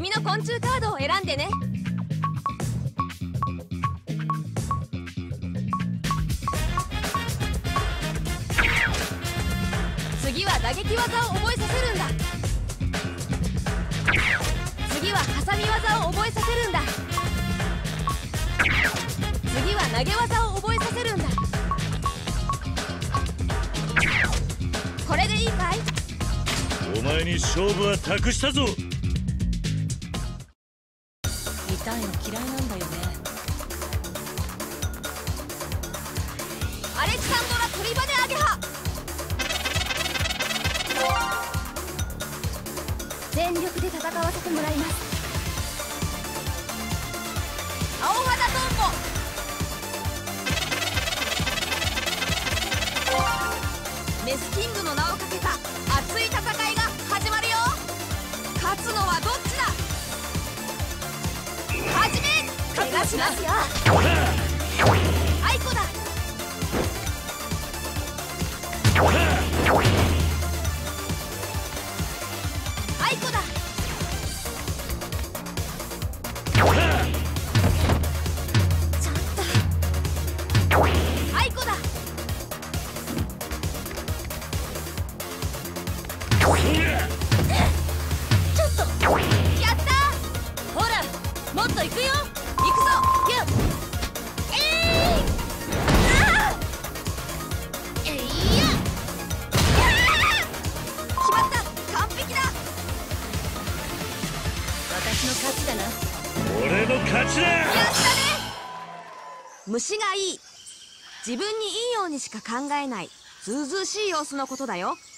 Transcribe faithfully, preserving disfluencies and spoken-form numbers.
君の昆虫カードを選んでね。次は打撃技を覚えさせるんだ。次は挟み技を覚えさせるんだ。次は投げ技を覚えさせるんだ。これでいいかい？ お前に勝負は託したぞ。 痛いの嫌いなんだよね。 アレキサンドラトリバネアゲハ。全力で戦わせてもらいます。青肌トンボ。メスキングの名をかけた熱い戦いが始まるよ。勝つのはどっちだ。始め。怪我しますよ。アイコだ。アイコだ。ちょっと。アイコだ。ちょっと。やった。ほら、もっと行くよ。行くぞ。やっ。えい。ああ。えいや。決まった。完璧だ。 私の勝ちだな。 俺の勝ちだ。 やったね。虫がいい。自分にいいようにしか考えないずうずうしい様子のことだよ。